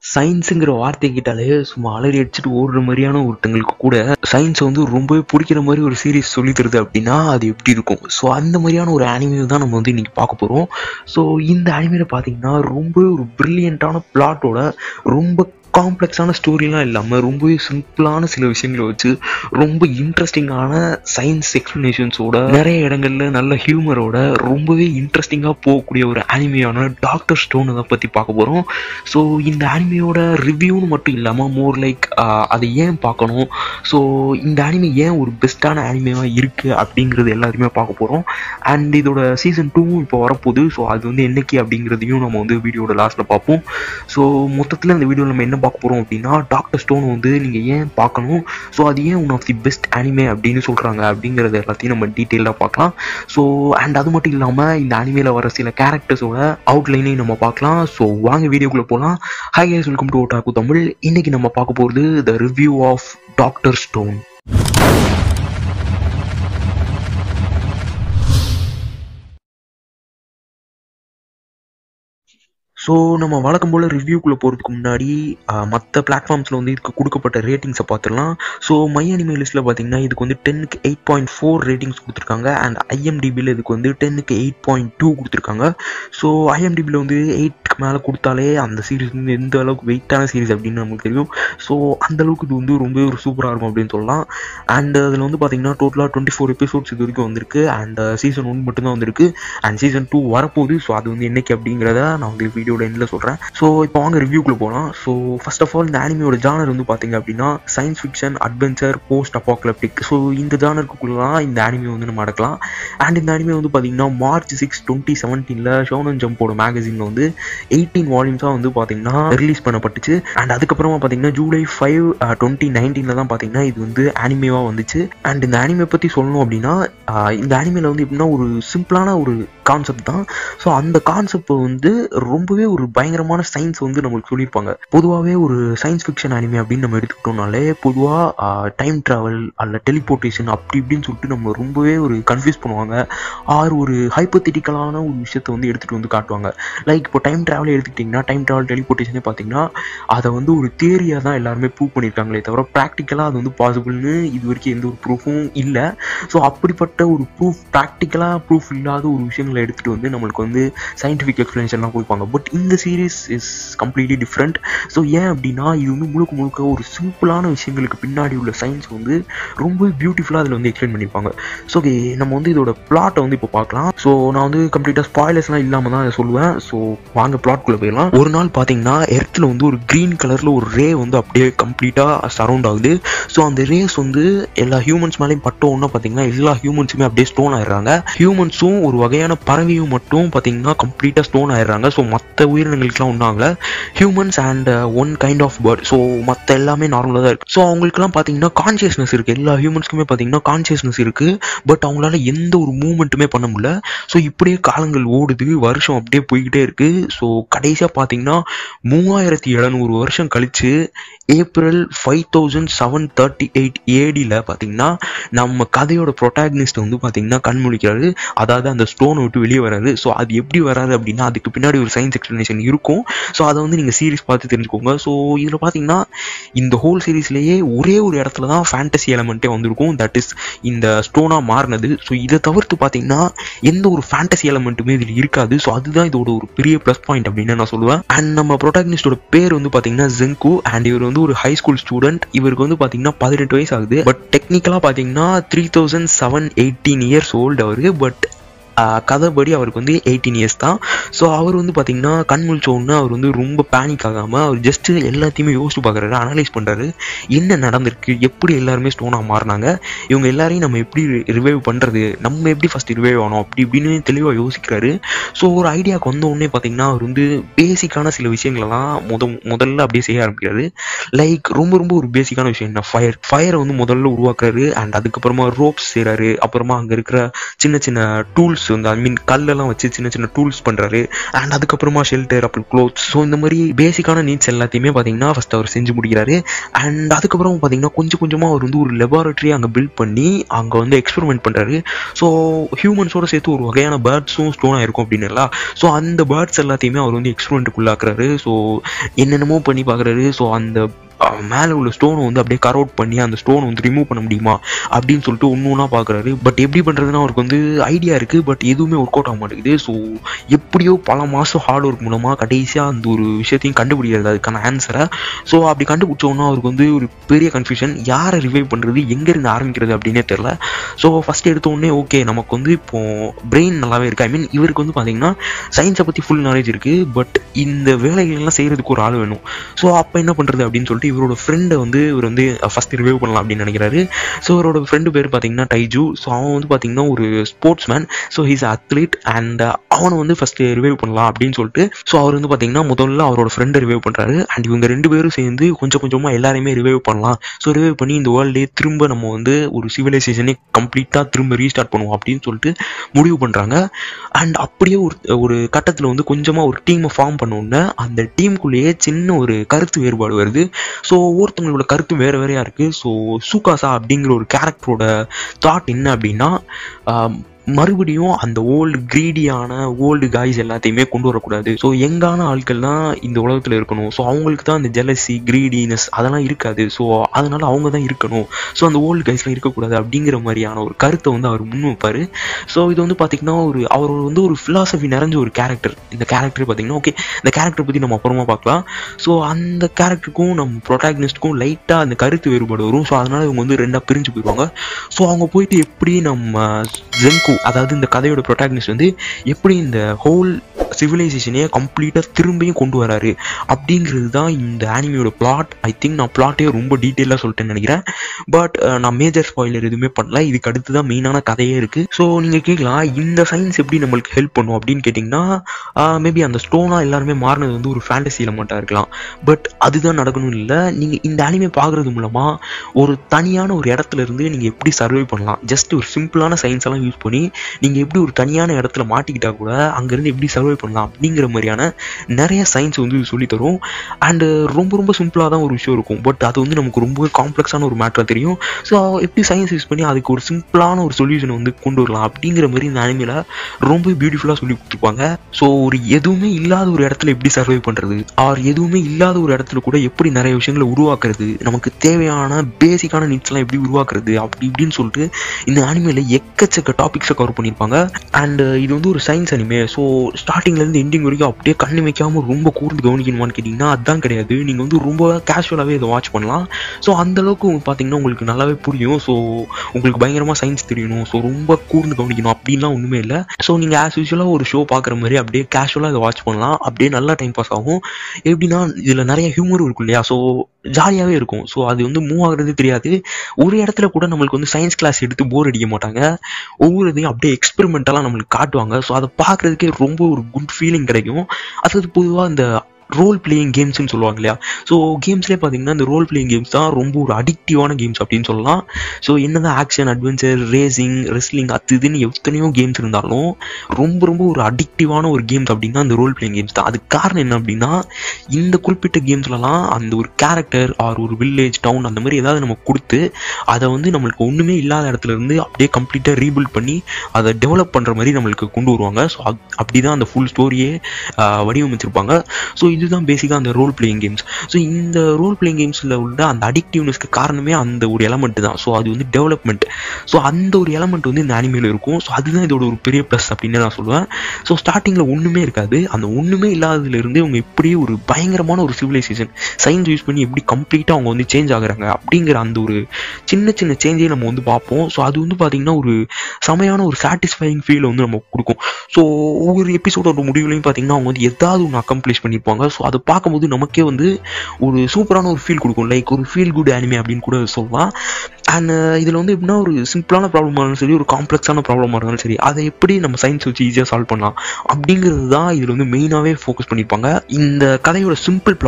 சயின்ஸுங்கிற வார்த்தை கேட்டாலே சும்மா அலறி அடிச்சுட்டு ஓடுற மாதிரியான ஒருத்தங்களுக்கு கூட சயின்ஸை வந்து ரொம்பவே பிடிக்கிற மாதிரி ஒரு சீரீஸ் சொல்லி தருது அப்படின்னா அது எப்படி இருக்கும். ஸோ அந்த மாதிரியான ஒரு அனிமே தான் நம்ம வந்து இன்னைக்கு பார்க்க போகிறோம். ஸோ இந்த அனிமேல பார்த்தீங்கன்னா ரொம்ப ஒரு பிரில்லியண்ட்டான பிளாட்டோட ரொம்ப காம்ப்ளெக்ஸான ஸ்டோரிலாம் இல்லாமல் ரொம்பவே சிம்பிளான சில விஷயங்களை வச்சு ரொம்ப இன்ட்ரெஸ்டிங்கான சயின்ஸ் எக்ஸ்பிளனேஷன்ஸோட நிறைய இடங்கள்ல நல்ல ஹியூமரோட ரொம்பவே இன்ட்ரெஸ்டிங்காக போகக்கூடிய ஒரு அனிமையான டாக்டர் ஸ்டோன் அதை பற்றி பார்க்க போகிறோம். ஸோ இந்த அனிமையோட ரிவ்யூன்னு மட்டும் இல்லாமல் மோர் லைக் அதை ஏன் பார்க்கணும், ஸோ இந்த அனிமே ஏன் ஒரு பெஸ்ட்டான அனிமையாக இருக்குது அப்படிங்கிறது எல்லாத்தையுமே பார்க்க போகிறோம். அண்ட் இதோட சீசன் 2 இப்போ வரப்போகுது. ஸோ அது வந்து என்னைக்கு அப்படிங்கிறதையும் நம்ம வந்து வீடியோட லாஸ்ட்டில் பார்ப்போம். ஸோ மொத்தத்தில் இந்த வீடியோவில் நம்ம என்ன பார்க்க போகிறோம் அப்படின்னா டாக்டர் ஸ்டோன் வந்து நீங்கள் ஏன் பார்க்கணும், ஸோ அது ஏன் one of the best anime அப்படின்னு சொல்கிறாங்க அப்படிங்கிறது எல்லாத்தையும் நம்ம டீட்டெயிலாக பார்க்கலாம். ஸோ அண்ட் அது மட்டும் இல்லாமல் இந்த அனிமேல வர சில கேரக்டர்ஸோட அவுட்லைனையும் நம்ம பார்க்கலாம். ஸோ வாங்க வீடியோக்குள்ளே போகலாம். Hi guys, welcome to Otaku Tamil. இன்னைக்கு நம்ம பார்க்க போகிறது the review of doctor stone. So நம்ம வழக்கம் போல் ரிவ்யூக்குள்ளே போகிறதுக்கு முன்னாடி மற்ற பிளாட்ஃபார்ம்ஸில் வந்து இதுக்கு கொடுக்கப்பட்ட ரேட்டிங்ஸை பார்த்துடலாம். ஸோ மை அனிமே லிஸ்ட்டில் பார்த்தீங்கன்னா இதுக்கு வந்து 10க்கு 8.4 ரேட்டிங்ஸ் கொடுத்துருக்காங்க. அண்ட் ஐஎம்டிபியில் இதுக்கு வந்து 10க்கு 8.2 கொடுத்துருக்காங்க. ஸோ ஐஎம்டிபியில் வந்து 8க்கு மேலே கொடுத்தாலே அந்த சீரீஸ் வந்து எந்த அளவுக்கு வெயிட்டான சீரீஸ் அப்படின்னு நமக்கு தெரியும். ஸோ அந்தளவுக்கு இது வந்து ரொம்ப ஒரு சூப்பராக இருக்கும் அப்படின்னு சொல்லலாம். அண்ட் அதில் வந்து பார்த்தீங்கன்னா டோட்டலாக 24 எபிசோட்ஸ் இது வரைக்கும் வந்திருக்கு. அண்ட் சீசன் 1 மட்டும்தான் வந்திருக்கு. அண்ட் சீசன் 2 வரப்போகுது. ஸோ அது வந்து என்னைக்கு அப்படிங்கிறத நான் வந்து வீடியோ எண்டில் சொல்கிறேன். ஸோ இப்போ வாங்க ரிவ்யூக்குள்ள போகலாம். ஸோ ஃபர்ஸ்ட் ஆஃப் ஆல் இந்த அனிமையோட ஜானர் வந்து பார்த்தீங்க அப்படின்னா science fiction, adventure, post apocalyptic. So இந்த ஜானருக்குள்ளலாம் இந்த அனிமே வந்து நம்ம அடக்கலாம். அண்ட் இந்த அனிமே வந்து பார்த்தீங்கன்னா March 6, 2017 ஷோனன் ஜம்போட மேகசினில் வந்து 18 வால்யூம்ஸாக வந்து பார்த்தீங்கன்னா ரிலீஸ் பண்ணப்பட்டுச்சு. அண்ட் அதுக்கப்புறமா பார்த்தீங்கன்னா July 5, 2019 தான் பார்த்தீங்கன்னா இது வந்து அனிமேவாக வந்துச்சு. அண்ட் இந்த அனிமே பற்றி சொல்லணும் அப்படின்னா இந்த அனிமேல வந்து எப்படின்னா ஒரு சிம்பிளான ஒரு கான்செப்ட் தான். ஸோ அந்த கான்செப்ட் வந்து ரொம்பவே ஒரு பயங்கரமான சயின்ஸ் வந்து நம்மளுக்கு சொல்லியிருப்பாங்க. பொதுவாகவே ஒரு சயின்ஸ் ஃபிக்ஷன் அனிமே அப்படின்னு நம்ம எடுத்துக்கிட்டோம்னாலே பொதுவாக டைம் ட்ராவல் அல்ல டெலிபோர்ட்டேஷன் அப்படி இப்படின்னு சொல்லிட்டு நம்ம ரொம்பவே ஒரு கன்ஃபியூஸ் பண்ணுவாங்க. ஆர் ஒரு ஹைப்போதெட்டிக்கலான ஒரு விஷயத்தை வந்து எடுத்துகிட்டு வந்து காட்டுவாங்க. லைக் இப்போ டைம் ட்ராவலே எடுத்துக்கிட்டிங்கன்னா டைம் ட்ராவல் டெலிபோர்ட்டேஷனே பார்த்தீங்கன்னா அதை வந்து ஒரு தியரியாக தான் எல்லாருமே ப்ரூவ் பண்ணியிருக்காங்களே தவிர ப்ராக்டிக்கலாக அது வந்து பாசிபிள்னு இது வரைக்கும் எந்த ஒரு ப்ரூஃபும் இல்லை. ஸோ அப்படிப்பட்ட ஒரு ப்ராக்டிக்கலாக ப்ரூஃப் இல்லாத ஒரு விஷயங்களை எடுத்துகிட்டு வந்து நம்மளுக்கு வந்து சயின்டிஃபிக் எக்ஸ்பிளனேஷன்லாம் கொடுப்பாங்க. பட் இந்த series is completely different. So ஏன் அப்படின்னா இது வந்து முழுக்க ஒரு சிம்பிளான விஷயங்களுக்கு பின்னாடி உள்ள சயின்ஸ் வந்து ரொம்ப பியூட்டிஃபுல்லாக அதில் வந்து எக்ஸ்பிளைன் பண்ணியிருப்பாங்க. ஸோ நம்ம வந்து இதோட பிளாட்டை வந்து இப்போ பார்க்கலாம். ஸோ நான் வந்து கம்ப்ளீட்டாக ஸ்பாய்லர்ஸ்லாம் இல்லாமல் தான் சொல்லுவேன். ஸோ வாங்க பிளாட்குள்ளே போயிடலாம். ஒரு நாள் பார்த்தீங்கன்னா எர்த்தில் வந்து ஒரு க்ரீன் கலரில் ஒரு ரே வந்து அப்படியே கம்ப்ளீட்டாக சரௌண்ட் ஆகுது. ஸோ அந்த ரேஸ் வந்து எல்லா ஹியூமன்ஸ் மேலேயும் பட்டோன்னா பார்த்தீங்கன்னா எல்லா ஹியூமன்ஸுமே அப்படியே ஸ்டோன் ஆயிடுறாங்க. ஹியூமன்ஸும் ஒரு வகையான பறவையும் மட்டும் பார்த்தீங்கன்னா கம்ப்ளீட்டாக ஸ்டோன் ஆயிடுறாங்க. ஸோ மற்ற உயிரினங்களுக்குலாம் ஒன்றாகல. Humans and one kind of bird. So மற்ற எல்லாமே நார்மலாக தான் இருக்குது. ஸோ அவங்களுக்குலாம் பார்த்தீங்கன்னா கான்சியஸ்னஸ் இருக்குது. எல்லா ஹியூமன்ஸ்க்குமே பார்த்தீங்கன்னா கான்சியஸ்னஸ் இருக்குது. பட் அவங்களால எந்த ஒரு மூவ்மெண்ட்டுமே பண்ண முடியல. ஸோ இப்படியே காலங்கள் ஓடுது, வருஷம் அப்படியே போய்கிட்டே இருக்குது. ஸோ கடைசியாக பார்த்தீங்கன்னா 3700 வருஷம் கழித்து April 5738 ADயில் பார்த்தீங்கன்னா நம்ம கதையோட ப்ரொட்டாகனிஸ்ட் வந்து பார்த்தீங்கன்னா கண்முழிக்கிறாரு. அதாவது அந்த ஸ்டோனை விட்டு வெளியே வராது. ஸோ அது எப்படி வராது அப்படின்னா அதுக்கு பின்னாடி ஒரு சயின்ஸ் எக்ஸ்பிளனேஷன் இருக்கும். ஸோ அதை வந்து நீங்கள் சீரீஸ் பார்த்து தெரிஞ்சுக்கோங்க. ஸோ இதில் பார்த்தீங்கன்னா இந்த ஹோல் சீரீஸ்லேயே ஒரே ஒரு இடத்துல தான் ஃபேண்டசி எலமெண்ட்டே வந்திருக்கும். தட் இஸ் இந்த ஸ்டோனாக மாறினது. ஸோ இதை தவிர்த்து பார்த்தீங்கன்னா எந்த ஒரு ஃபேண்டசி எலமெண்ட்டுமே இதில் இருக்காது. ஸோ அதுதான் இதோட ஒரு பெரிய ப்ளஸ் பாயிண்ட் அப்படின்னு நான் சொல்லுவேன். அண்ட் நம்ம ப்ரொட்டாகனிஸ்டோட பேர் வந்து பார்த்தீங்கன்னா ஜென்கு. அண்ட் இவர் வந்து ஒரு ஹை ஸ்கூல் ஸ்டூடெண்ட். இவருக்கு வந்து பார்த்தீங்கன்னா 18 வயசு ஆகுது. பட் டெக்னிக்கலாக பார்த்தீங்கன்னா 3718 இயர்ஸ் ஓல்டு அவரு. பட் கதைப்படி அவருக்கு வந்து 18 இயர்ஸ் தான். ஸோ அவர் வந்து பார்த்தீங்கன்னா கண் முழிச்சோன்னா அவர் வந்து ரொம்ப பேனிக் ஆகாமல் அவர் ஜஸ்ட்டு எல்லாத்தையுமே யோசிச்சு பார்க்குறாரு, அனலைஸ் பண்ணுறாரு. என்ன நடந்திருக்கு, எப்படி எல்லாருமே ஸ்டோனாக மாறினாங்க, இவங்க எல்லாரையும் நம்ம எப்படி ரிவைவ் பண்ணுறது, நம்ம எப்படி ஃபஸ்ட்டு ரிவைவ் ஆனோம் அப்படி இப்படின்னு தெளிவாக யோசிக்கிறாரு. ஸோ ஒரு ஐடியாவுக்கு வந்த உடனே பார்த்தீங்கன்னா அவர் வந்து பேசிக்கான சில விஷயங்களெல்லாம் முதல்ல அப்படியே செய்ய ஆரம்பிக்கிறாரு. லைக் ரொம்ப ஒரு பேசிக்கான விஷயம் என்ன, ஃபயரை வந்து முதல்ல உருவாக்குறாரு. அண்ட் அதுக்கப்புறமா ரோப்ஸ் செய்கிறாரு. அப்புறமா அங்கே இருக்கிற சின்ன டூல்ஸ் டூல்ஸ் வந்து ஐ மீன் கல்லெல்லாம் வச்சு சின்ன சின்ன டூல்ஸ் பண்ணுறாரு. அண்ட் அதுக்கப்புறமா ஷெல்டர், அப்புறம் க்ளோத்ஸ், ஸோ இந்த மாதிரி பேசிக்கான நீட்ஸ் எல்லாத்தையுமே பார்த்தீங்கன்னா ஃபஸ்ட் அவர் செஞ்சு முடிக்கிறாரு. அண்ட் அதுக்கப்புறம் பார்த்தீங்கன்னா கொஞ்சம் கொஞ்சமாக அவர் வந்து ஒரு லெபார்ட்டரி அங்கே பில்ட் பண்ணி அங்கே வந்து எக்ஸ்பெரிமெண்ட் பண்ணுறாரு. ஸோ ஹியூமன்ஸோட சேர்த்து ஒரு வகையான பேர்ட்ஸும் ஸ்டோனாக இருக்கும் அப்படின்னுலாம். ஸோ அந்த பேர்ட்ஸ் எல்லாத்தையுமே அவர் வந்து எக்ஸ்பெரிமெண்ட்டுக்குள்ளாக்குறாரு. ஸோ என்னென்னமோ பண்ணி பார்க்குறாரு. ஸோ அந்த மேலே உள்ள ஸ்டோனை வந்து அப்படியே கர் அவுட் பண்ணி அந்த ஸ்டோனை வந்து ரிமூவ் பண்ண முடியுமா அப்படின்னு சொல்லிட்டு ஒன்று ஒன்றா பார்க்குறாரு. பட் எப்படி பண்ணுறதுன்னா அவருக்கு வந்து ஐடியா இருக்குது, பட் எதுவுமே ஒர்க் அவுட் ஆக மாட்டேங்குது. ஸோ எப்படியோ பல மாதம் ஹார்ட் ஒர்க் மூலமாக கடைசியாக அந்த ஒரு விஷயத்தையும் கண்டுபிடிக்கிறது அதுக்கான ஆன்சரை. ஸோ அப்படி கண்டுபிடிச்சோன்னா அவருக்கு வந்து ஒரு பெரிய கன்ஃபியூஷன், யாரை ரிவைவ் பண்ணுறது, எங்கேருந்து ஆரம்பிக்கிறது அப்படின்னே தெரில. ஸோ ஃபஸ்ட் எடுத்தோடனே ஓகே நமக்கு வந்து இப்போது பிரெயின் நல்லாவே இருக்குது. ஐ மீன் இவருக்கு வந்து பார்த்தீங்கன்னா சயின்ஸை பற்றி ஃபுல் நாலேஜ் இருக்குது, பட் இந்த வேலைகள்லாம் செய்கிறதுக்கு ஒரு ஆள் வேணும். ஸோ அப்போ என்ன பண்ணுறது அப்படின்னு சொல்லிட்டு இவரோட ஃப்ரெண்டை வந்து இவர் வந்து ஃபஸ்ட் ரிவைவ் பண்ணலாம் அப்படின்னு நினைக்கிறாரு. ஸோ இவரோட ஃப்ரெண்டு பேர் பார்த்தீங்கன்னா டைஜு. ஸோ அவன் வந்து பார்த்தீங்கன்னா ஒரு sports man. So he's athlete and அவனை வந்து ஃபஸ்ட்டு ரிவைவ் பண்ணலாம் அப்படின்னு சொல்லிட்டு ஸோ அவர் வந்து பார்த்தீங்கன்னா முதல்ல அவரோட ஃப்ரெண்டை ரிவைவ் பண்ணுறாரு. அண்ட் இவங்க 2 பேரும் சேர்ந்து கொஞ்சம் கொஞ்சமாக எல்லாரையுமே ரிவைவ் பண்ணலாம். ஸோ ரிவைவ் பண்ணி இந்த வேர்ல்டே திரும்ப நம்ம வந்து ஒரு சிவிலைசேஷனே கம்ப்ளீட்டாக திரும்ப ரீஸ்டார்ட் பண்ணுவோம் அப்படின்னு சொல்லிட்டு முடிவு பண்ணுறாங்க. அண்ட் அப்படியே ஒரு கட்டத்தில் வந்து கொஞ்சமாக ஒரு டீமை ஃபார்ம் பண்ணோன்னே அந்த டீமுக்குள்ளேயே சின்ன ஒரு கருத்து வேறுபாடு வருது. ஸோ ஒவ்வொருத்தவங்களோட கருத்து வேறு வேறையாக இருக்குது. ஸோ சூகாசா அப்படிங்கிற ஒரு கேரக்டரோட தாட் என்ன அப்படின்னா மறுபடியும் அந்த ஓல்டு கிரீடியான ஓல்டு காய்ஸ் எல்லாத்தையுமே கொண்டு வரக்கூடாது. ஸோ யங்கான ஆட்கள் தான் இந்த உலகத்தில் இருக்கணும். ஸோ அவங்களுக்கு தான் அந்த ஜெலசி, கிரீடினஸ் அதெல்லாம் இருக்காது. ஸோ அதனால அவங்க தான் இருக்கணும். ஸோ அந்த ஓல்டு காய்ஸ்லாம் இருக்கக்கூடாது அப்படிங்கிற மாதிரியான ஒரு கருத்தை வந்து அவர் முன் வைப்பார். ஸோ இது வந்து பார்த்திங்கன்னா அவர் வந்து ஒரு ஃபிலாசபி நிறைஞ்ச ஒரு கேரக்டர். இந்த கேரக்டர் பார்த்திங்கன்னா ஓகே இந்த கேரக்டர் பற்றி நம்ம அப்புறமா பார்க்கலாம். ஸோ அந்த கேரக்டருக்கும் நம்ம ப்ரொட்டாகனிஸ்ட்டுக்கும் லைட்டாக அந்த கருத்து வேறுபாடு வரும். ஸோ அதனால் இவங்க வந்து 2ஆக பிரிஞ்சு போயிடுவாங்க. ஸோ அவங்க போயிட்டு எப்படி நம்ம ஜென்கு, அதாவது இந்த கதையோட ப்ரொட்டாகனிஸ்ட் வந்து எப்படி இந்த ஹோல் சிவிலைசேஷனையே கம்ப்ளீட்டாக திரும்பியும் கொண்டு வராரு அப்படிங்கிறது தான் இந்த ஆனிமியோட பிளாட். ஐ திங்க் நான் பிளாட்டே ரொம்ப டீட்டெயிலாக சொல்லிட்டேன்னு நினைக்கிறேன். பட் நான் மேஜர் ஸ்பாயிலர் எதுவுமே பண்ணல. இதுக்கு அடுத்து தான் மெயினான கதையே இருக்குது. ஸோ நீங்கள் கேட்கலாம் இந்த சயின்ஸ் எப்படி நம்மளுக்கு ஹெல்ப் பண்ணும் அப்படின்னு கேட்டிங்கன்னா மேபி அந்த ஸ்டோனாக எல்லாருமே மாறினது வந்து ஒரு ஃபேண்டசியில் மட்டும் இருக்கலாம். பட் அதுதான் நடக்கணும் இல்லை. நீங்கள் இந்த ஆனிமே பார்க்குறது மூலமாக ஒரு தனியான ஒரு இடத்துல இருந்து நீங்கள் எப்படி சர்வை பண்ணலாம், ஜஸ்ட் ஒரு சிம்பிளான சயின்ஸ் எல்லாம் யூஸ் பண்ணி நீங்கள் எப்படி ஒரு தனியான இடத்துல மாட்டிக்கிட்டா கூட அங்கேருந்து எப்படி சர்வை பண்ணலாம் அப்படிங்கிற மாதிரியான நிறைய சயின்ஸ் வந்து சொல்லித்தரும். அண்டு ரொம்ப ரொம்ப சிம்பிளாக தான் ஒரு விஷயம் இருக்கும், பட் அது வந்து நமக்கு ரொம்ப காம்ப்ளெக்ஸான ஒரு மேட்டராக தெரியும். ஸோ எப்படி சயின்ஸ் யூஸ் பண்ணி அதுக்கு ஒரு சிம்பிளான ஒரு சொல்யூஷனை வந்து கொண்டு வரலாம் அப்படிங்கிற மாதிரி இந்த அனிமேல ரொம்ப பியூட்டிஃபுல்லாக சொல்லி கொடுத்துருப்பாங்க. ஸோ ஒரு எதுவுமே இல்லாத ஒரு இடத்துல எப்படி சர்வை பண்ணுறது, ஆர் எதுவுமே இல்லாத ஒரு இடத்துல கூட எப்படி நிறைய விஷயங்களை உருவாக்குறது, நமக்கு தேவையான பேசிக்கான நீட்ஸ்லாம் எப்படி உருவாக்குறது அப்படி இப்படின்னு சொல்லிட்டு இந்த அனிமேல எக்கச்சக்க டாபிக்ஸை கவர் பண்ணியிருப்பாங்க. அண்ட் இது வந்து ஒரு சயின்ஸ் அனிமே. ஸோ ஸ்டார்டிங்லேருந்து எண்டிங் வரைக்கும் அப்படியே கண்ணு வைக்காமல் ரொம்ப கூர்ந்து கவனிக்கணுமான்னு கேட்டிங்கன்னா அதுதான் கிடையாது. நீங்கள் வந்து ரொம்ப கேஷுவலாகவே இதை வாட்ச் பண்ணலாம். ஸோ அந்தளவுக்கு பார்த்தீங்கன்னா உங்களுக்கு நல்லாவே புரியும். ஸோ உங்களுக்கு பயங்கரமாக சயின்ஸ் தெரியணும், ஸோ ரொம்ப கூர்ந்து கவனிக்கணும் அப்படின்லாம் ஒன்றுமே இல்லை. ஸோ நீங்கள் ஆஸ் யூஸ்வலாக ஒரு ஷோ பார்க்குற மாதிரி அப்படியே கேஷுவலாக இதை வாட்ச் பண்ணலாம். அப்படியே நல்லா டைம் பாஸ் ஆகும். எப்படின்னா இதில் நிறைய ஹியூமர் இருக்கும் இல்லையா, ஸோ ஜாலியாகவே இருக்கும். ஸோ அது வந்து மூவ் ஆகுறது தெரியாது. ஒரு இடத்துல கூட நம்மளுக்கு வந்து சயின்ஸ் கிளாஸ் எடுத்து போர் அடிக்க மாட்டாங்க. ஒவ்வொரு இதையும் அப்படியே எக்ஸ்பெரிமெண்டெல்லாம் நம்மளுக்கு காட்டுவாங்க. ஸோ அதை பார்க்குறதுக்கே ரொம்ப ஒரு குட் ஃபீலிங் கிடைக்கும். அதாவது பொதுவாக இந்த ரோல் பிளேயிங் கேம்ஸ்ன்னு சொல்லுவாங்க இல்லையா, ஸோ கேம்ஸ்லேயே பார்த்தீங்கன்னா இந்த ரோல் பிளேயிங் கேம்ஸ் தான் ரொம்ப ஒரு அடிக்டிவான கேம்ஸ் அப்படின்னு சொல்லலாம். ஸோ என்னதான் ஆக்ஷன், அட்வென்ச்சர், ரேசிங், ரெஸ்லிங் அது இதுன்னு எத்தனையோ கேம்ஸ் இருந்தாலும் ரொம்ப ரொம்ப ஒரு அடிக்டிவான ஒரு கேம்ஸ் அப்படின்னா அந்த ரோல் பிளேயிங் கேம்ஸ் தான். அதுக்கு காரணம் என்ன அப்படின்னா இந்த குறிப்பிட்ட கேம்ஸ்லலாம் அந்த ஒரு கேரக்டர் ஆர் ஒரு வில்லேஜ், டவுன் அந்த மாதிரி ஏதாவது நம்ம கொடுத்து அதை வந்து நம்மளுக்கு ஒன்றுமே இல்லாத இடத்துல இருந்து அப்படியே கம்ப்ளீட்டாக ரீபில்ட் பண்ணி அதை டெவலப் பண்ணுற மாதிரி நம்மளுக்கு கொண்டு வருவாங்க. ஸோ அப்படி தான் அந்த ஃபுல் ஸ்டோரியே வடிவமைச்சிருப்பாங்க. ஸோ இதுதான் பேசிக்காக அந்த ரோல் பிளேயிங் கேம்ஸ். ஸோ இந்த ரோல் பிளேயிங் கேம்ஸில் உள்ள அந்த அடிக்டிவ்னஸ்க்கு காரணமே அந்த ஒரு எலமெண்ட் தான். ஸோ அது வந்து டெவலப்மெண்ட். ஸோ அந்த ஒரு எலமெண்ட் வந்து இந்த அனிமேல இருக்கும். ஸோ அதுதான் இதோட ஒரு பெரிய ப்ளஸ் அப்படின்னு நான் சொல்லுவேன். ஸோ ஸ்டார்டிங்கில் ஒன்றுமே இருக்காது. அந்த ஒன்றுமே இல்லாததுலேருந்து அவங்க எப்படி ஒரு பயங்கரமான ஒரு சிவிலைசேஷன் சயின்ஸ் யூஸ் பண்ணி எப்படி கம்ப்ளீட்டாக அவங்க வந்து சேஞ்ச் ஆகுறாங்க அப்படிங்கிற அந்த ஒரு சின்ன சின்ன சேஞ்சே நம்ம வந்து பார்ப்போம். ஸோ அது வந்து பார்த்திங்கன்னா ஒரு செமையான ஒரு சாட்டிஸ்ஃபைங் ஃபீலை வந்து நம்ம கொடுக்கும். ஸோ ஒவ்வொரு எபிசோடோட முடிவுலையும் பார்த்திங்கன்னா அவங்க வந்து ஏதாவது ஒன்று அக்கம்ப்ளிஷ் பண்ணியிருப்பாங்க. ஸோ அதை பார்க்கும்போது நமக்கே வந்து ஒரு சூப்பரான ஒரு ஃபீல் கொடுக்கும். லைக் ஒரு ஃபீல் குட் அனிமே அப்படின்னு கூட சொல்லலாம். அண்ட் இதில் வந்து எப்படின்னா ஒரு சிம்பிளான ப்ராப்ளமாக இருந்தாலும் சரி, ஒரு காம்ப்ளெக்ஸான ப்ராப்ளமாக இருந்தாலும் சரி, அதை எப்படி நம்ம சயின்ஸ் வச்சு ஈஸியாக சால்வ் பண்ணலாம் அப்படிங்கிறது தான் இதில் வந்து மெயினாகவே ஃபோக்கஸ் பண்ணியிருப்பாங்க. இந்த கதையோட சிம்பிள் பிளாட்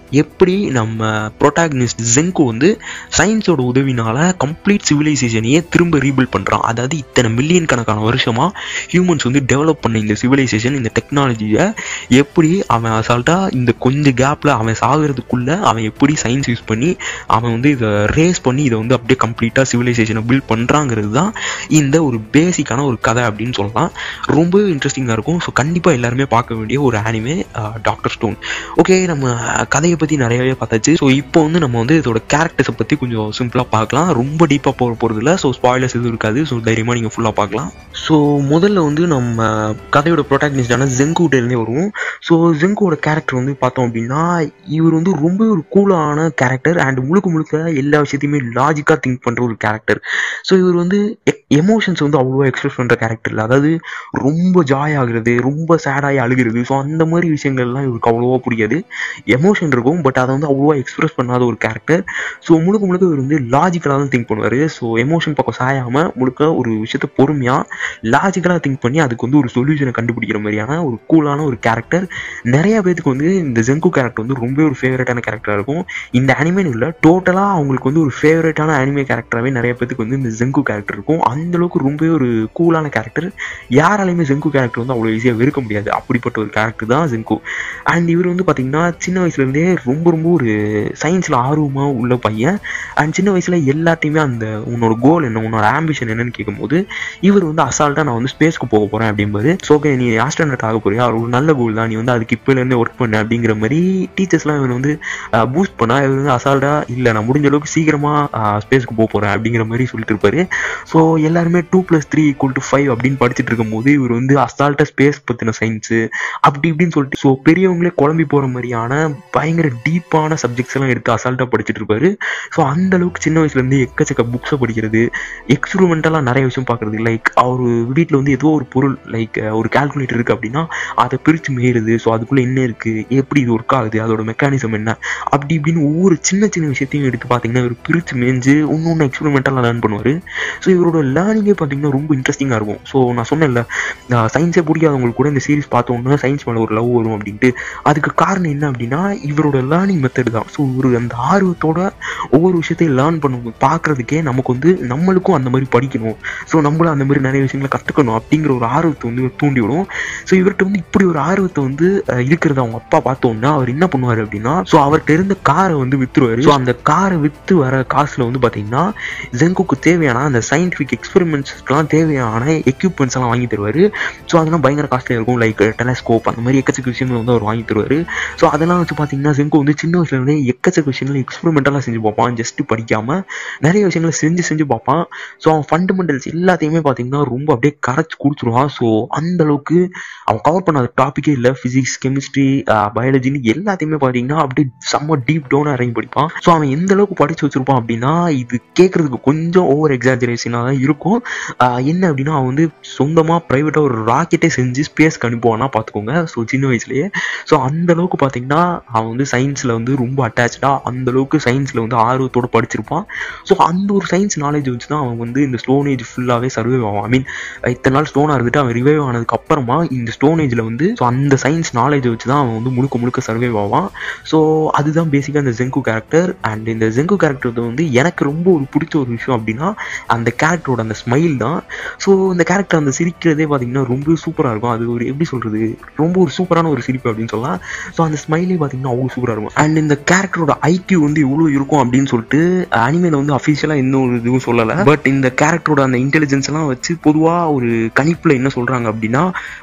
எப்படி நம்ம ப்ரோட்டாகனிஸ்ட் ஜென்கோ வந்து சயின்ஸோட உதவினால கம்ப்ளீட் சிவிலைசேஷனையே திரும்ப ரீபில்ட் பண்ணுறான். அதாவது இத்தனை மில்லியன் கணக்கான வருஷமாக ஹியூமன்ஸ் வந்து டெவலப் பண்ண இந்த சிவிலைசேஷன், இந்த டெக்னாலஜியை எப்படி அவன் அசால்ட்டாக இந்த கொஞ்சம் கேப்பில் அவன் சாகிறதுக்குள்ளே அவன் எப்படி சயின்ஸ் யூஸ் பண்ணி அவன் வந்து இதை ரேஸ் பண்ணி இதை வந்து அப்படியே கம்ப்ளீட்டாக சிவிலைசேஷனை பில்ட் பண்ணுறாங்கிறது தான் இந்த ஒரு பேசிக்கான ஒரு கதை அப்படின்னு சொல்லலாம். ரொம்ப இன்ட்ரெஸ்டிங்காக இருக்கும். ஸோ கண்டிப்பாக எல்லாருமே பார்க்க வேண்டிய ஒரு ஆனிமே டாக்டர் ஸ்டோன். ஓகே, நம்ம கதையை பற்றி நிறையவே பார்த்தாச்சு. ஸோ இப்போ வந்து நம்ம வந்து இதோட கேரக்டர்ஸை பற்றி கொஞ்சம் சிம்பிளாக பார்க்கலாம். ரொம்ப டீப்பாக போகிறது இல்லை. ஸோ ஸ்பாய்லர்ஸ் எதுவும் இருக்காது. ஸோ தைரியமாக நீங்கள் ஃபுல்லாக பார்க்கலாம். ஸோ முதல்ல வந்து நம்ம கதையோட ப்ரோட்டாகனிஸ்டான ஜென்கோட்டேருந்தே வருவோம். ஸோ ஜென்கோட கேரக்டர் வந்து பார்த்தோம் அப்படின்னா இவர் வந்து ரொம்ப ஒரு கூலான கேரக்டர் அண்ட் முழுக்க எல்லா விஷயத்தையுமே லாஜிக்காக திங்க் பண்ணுற ஒரு கேரக்டர். ஸோ இவர் வந்து எமோஷன்ஸ் வந்து அவ்வளோவா எக்ஸ்பிரஸ் பண்ணுற கேரக்டர் இல்லை. அதாவது ரொம்ப ஜாய் ஆகுறது, ரொம்ப சேடாகி அழுகிறது, ஸோ அந்த மாதிரி விஷயங்கள்லாம் இவருக்கு அவ்வளோவா புரியாது. எமோஷன் இருக்கும், பட் அதை வந்து அவ்வளோவா எக்ஸ்பிரஸ் பண்ணாத ஒரு கேரக்டர். ஸோ முழுக்க இவர் வந்து லாஜிக்கலாக தான் திங்க் பண்ணுவார். ஸோ எமோஷன் பக்கம் சாயாமல் முழுக்க ஒரு விஷயத்த பொறுமையாக லாஜிக்கலாக திங்க் பண்ணி அதுக்கு வந்து ஒரு சொல்யூஷனை கண்டுபிடிக்கிற மாதிரியான ஒரு கூலான ஒரு கேரக்டர். நிறைய பேருக்கு வந்து இந்த ஜென்கோ கேரக்டர் வந்து ரொம்ப ஒரு ஃபேவரட்டான கேரக்டராக இருக்கும். இந்த அனிமேன்னு இல்லை, டோட்டலாக அவங்களுக்கு வந்து ஒரு ஃபேவரட்டான அனிமே கேரக்டராகவே நிறைய பேருக்கு வந்து இந்த ஜென்கோ கேரக்டர் இருக்கும். அந்தளவுக்கு ரொம்ப ஒரு கூலான கேரக்டர். யாராலையுமே ஜென்கோ கேரக்டர் வந்து அவ்வளோ ஈஸியாக வெறுக்க முடியாது. அப்படிப்பட்ட ஒரு கேரக்டர் தான் ஜென்கோ. அண்ட் இவர் வந்து பார்த்தீங்கன்னா சின்ன வயசுலேருந்தே ரொம்ப ஒரு சயின்ஸில் ஆர்வமாக உள்ள பையன். அண்ட் சின்ன வயசில் எல்லாத்தையுமே அந்த உன்னோட கோல் என்ன, உன்னோட ஆம்பிஷன் என்னன்னு கேட்கும்போது இவர் வந்து அசால்ட்டாக நான் வந்து ஸ்பேஸ்க்கு போக போகிறேன் அப்படின்பாரு. ஸோ ஓகே, நீ ஆஸ்ட்ரோனட் ஆக போறியா, ஒரு நல்ல கோல் தான், நீ வந்து அதுக்கு இப்போலேருந்தே ஒர்க் பண்ண அப்படிங்கிற மாதிரி டீச்சர்ஸ்லாம் இவன் வந்து பூஸ்ட் பண்ணால் இவர் வந்து அசால்ட்டாக இல்லை நான் முடிஞ்ச அளவுக்கு சீக்கிரமாக ஸ்பேஸ்க்கு போக போகிறேன் அப்படிங்கிற மாதிரி சொல்லிட்டு இருப்பாரு. ஸோ எல்லாருமே 2+3 = 5 அப்படின்னு படிச்சுட்டு இருக்கும்போது இவர் வந்து அசால்ட்டாக ஸ்பேஸ் பற்றின சயின்ஸு அப்படி இப்படின்னு சொல்லிட்டு ஸோ பெரியவங்களே குழம்பி போகிற மாதிரியான பயங்கர டீப்பான சப்ஜெக்ட்ஸ் எல்லாம் எடுத்து அசால்ட்டாக படிச்சுட்டு இருப்பாரு. ஸோ அந்த அளவுக்கு சின்ன வயசுலேருந்து எக்கச்சக்க புக்ஸை படிக்கிறது, எக்ஸ்பெரிமெண்டலாக நிறைய விஷயம் பார்க்குறது. லைக் அவர் வீட்டில் வந்து ஏதோ ஒரு பொருள் லைக் ஒரு கால்குலேட்டர் இருக்குது அப்படின்னா அதை பிரித்து மேயுறது. ஸோ அதுக்குள்ளே என்ன இருக்குது, எப்படி இது ஒர்க் ஆகுது, அதோட மெக்கானிசம் என்ன, அப்படி இப்படின்னு ஒவ்வொரு சின்ன விஷயத்தையும் எடுத்து பார்த்தீங்கன்னா இவர் பிரித்து மேய்ஞ்சு ஒன்று எக்ஸ்பெரிமெண்டலாக லேர்ன் பண்ணுவார். ஸோ இவரோட லேர்னிங்கே பார்த்தீங்கன்னா ரொம்ப இன்ட்ரெஸ்டிங்காக இருக்கும். ஸோ நான் சொன்னேன்ல, சயின்ஸே பிடிக்காதவங்களுக்கு கூட இந்த சீரிஸ் பார்த்தோன்னா சயின்ஸ் மேலே ஒரு லவ் வரும் அப்படின்ட்டு. அதுக்கு காரணம் என்ன அப்படின்னா இவரோட லேர்னிங் மெத்தட் தான். ஸோ இவர் அந்த ஆர்வத்தோட ஒவ்வொரு விஷயத்தையும் லேர்ன் பண்ணும்போது பார்க்குறதுக்கே நமக்கு வந்து நம்மளுக்கும் அந்த மாதிரி படிக்கணும், ஸோ நம்மளும் அந்த மாதிரி நிறைய விஷயங்களை கற்றுக்கணும் அப்படிங்கிற ஒரு ஆர்வத்தை வந்து தூண்டி விடும். ஸோ இவர்கிட்ட வந்து இப்படி ஒரு ஆர்வத்தை வந்து இருக்கிறது அவங்க அப்பா பார்த்தோன்னா அவர் என்ன பண்ணுவார் அப்படின்னா ஸோ அவர்கிட்ட இருந்த காரை வந்து விற்றுருவார். ஸோ அந்த காரை விற்று வர காசில் வந்து பார்த்தீங்கன்னா ஜென்கோக்கு தேவையான அந்த சயின்டிஃபிக் எக்ஸ்பெரிமெண்ட்ஸ்க்கெலாம் தேவையான எக்யூப்மெண்ட்ஸ் எல்லாம் வாங்கி தருவார். ஸோ அதெல்லாம் பயங்கர காஸ்ட்லியாக இருக்கும். லைக் டெலஸ்கோப் அந்த மாதிரி எக்கச்சக்க விஷயங்கள் வந்து அவர் வாங்கி தருவார். ஸோ அதெல்லாம் வச்சு பார்த்தீங்கன்னா ஜென்கோ வந்து சின்ன வயசுலேருந்தே எக்கச்சக்க விஷயங்கள் எக்ஸ்பெரிமெண்டலாக செஞ்சு பார்ப்பான். ஜஸ்ட்டு படிக்காமல் நிறைய விஷயங்களை செஞ்சு பார்ப்பான். ஸோ அவன் ஃபண்டமெண்டல்ஸ் எல்லாத்தையுமே பார்த்தீங்கன்னா ரொம்ப அப்படியே கரைச்சி குடிச்சிருவான். ஸோ அந்த அளவுக்கு அவன் கவர் பண்ணாத டாப்பிக்கே இல்லை. ஃபிசிக்ஸ், கெமிஸ்ட்ரி, பயாலஜின்னு எல்லாத்தையுமே பார்த்தீங்கன்னா அப்படியே செம்ம டீப் டவுனாக இறங்கி படிப்பான். ஸோ அவன் எந்த அளவுக்கு படித்து வச்சிருப்பான் அப்படின்னா இது கேட்குறதுக்கு கொஞ்சம் ஓவர் எக்ஸாஜரேஷனாக தான் இருக்கும். என்ன அப்படின்னா அவன் வந்து சொந்தமாக ப்ரைவேட்டாக ஒரு ராக்கெட்டே செஞ்சு ஸ்பேஸ்க்கு அனுப்புவான்னா பார்த்துக்கோங்க. ஸோ சின்ன வயசுலேயே ஸோ அந்த அளவுக்கு பார்த்தீங்கன்னா அவன் வந்து சயின்ஸில் வந்து ரொம்ப அட்டாச்சாக அந்த அளவுக்கு சயின்ஸில் வந்து ஆர்வத்தோடு படிச்சிருப்பான். ஸோ அந்த ஒரு சயின்ஸ் நாலேஜ் வச்சு தான் அவன் வந்து இந்த ஸ்டோன் ஏஜ் ஃபுல்லாகவே சர்வைவ் ஆவான். ஐ மீன் இத்தனை நாள் ஸ்டோனாக இருந்துட்டு அவன் ரிவைவ் ஆனதுக்கு அப்புறமா இந்த ஸ்டோன் ஏஜில் வந்து ஸோ அந்த சயின்ஸ் நாலேஜை வச்சு தான் அவன் வந்து முழுக்க சர்வைவ் ஆவான். ஸோ அதுதான் பேசிக்காக இந்த ஜென்கோ கேரக்டர். அண்ட் இந்த ஜென்கோ கேரக்டர் வந்து எனக்கு ரொம்ப ஒரு பிடிச்ச ஒரு விஷயம் அப்படின்னா அந்த கேரக்டரோட அந்த ஸ்மைல் தான். ஸோ இந்த கேரக்டர் அந்த சிரிக்கிறதே பார்த்தீங்கன்னா ரொம்ப சூப்பராக இருக்கும். அது ஒரு எப்படி சொல்கிறது, ரொம்ப ஒரு சூப்பரான ஒரு சிரிப்பு அப்படின்னு சொல்லலாம். ஸோ அந்த ஸ்மைலே பார்த்தீங்கன்னா அவ்வளோ சூப்பராக இருக்கும். அண்ட் இந்த கேரக்டரோட ஐக்யூ வந்து இவ்வளோ இருக்கும் அப்படின்னு சொல்லிட்டு அனிமேல வந்து அஃபிஷியலாக எந்த ஒரு இதுவும் சொல்லலை. பட் இந்த கேரக்டரோட அந்த இன்டெலிஜென்ஸ் எல்லாம் வச்சு பொதுவாக ஒரு கணிப்பில் என்ன சொல்கிறாங்க அப்படின்னா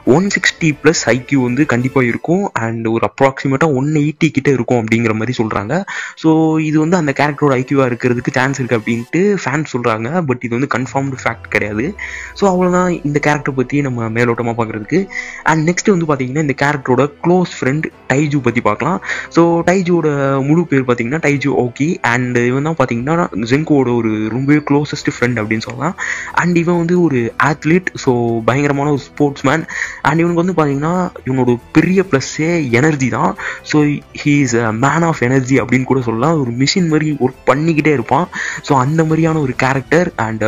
160+ ஐக்யூ வந்து கண்டிப்பாக இருக்கும். அண்ட் ஒரு அப்ராக்சிமேட்டாக 180 கிட்ட இருக்கும் அப்படிங்கிற மாதிரி சொல்கிறாங்க. ஸோ இது வந்து அந்த கேரக்டரோட ஐக்யூவாக இருக்கிறதுக்கு சான்ஸ் இருக்குது அப்படின்ட்டு ஃபேன்ஸ் சொல்கிறாங்க. பட் இது வந்து கன்ஃபார்ம்டு ஃபேக்ட் கிடையாது. ஸோ அவ்வளோதான் இந்த கேரக்டர் பற்றி நம்ம மேலோட்டமாக பார்க்குறதுக்கு. அண்ட் நெக்ஸ்ட் வந்து பார்த்தீங்கன்னா இந்த கேரக்டரோட க்ளோஸ் ஃப்ரெண்ட் டைஜு பற்றி பார்க்கலாம். ஸோ டைஜுவோட முழு பேர் பார்த்தீங்கன்னா டைஜு ஓகி. அண்ட் இவன் தான் பார்த்தீங்கன்னா ஜென்கோட ஒரு ரொம்ப க்ளோசஸ்ட் ஃப்ரெண்ட் அப்படின்னு சொல்லலாம். அண்ட் இவன் வந்து ஒரு ஆத்லீட், ஸோ பயங்கரமான ஒரு ஸ்போர்ட்ஸ் மேன். அண்ட் இவனுக்கு வந்து பார்த்தீங்கன்னா இவனோட பெரிய ப்ளஸ்ஸே எனர்ஜி தான். So he is a man of energy அப்படின்னு கூட சொல்லலாம். ஒரு மிஷின் மாதிரி ஒர்க் பண்ணிக்கிட்டே இருப்பான். ஸோ அந்த மாதிரியான ஒரு கேரக்டர். அண்ட் பயங்கர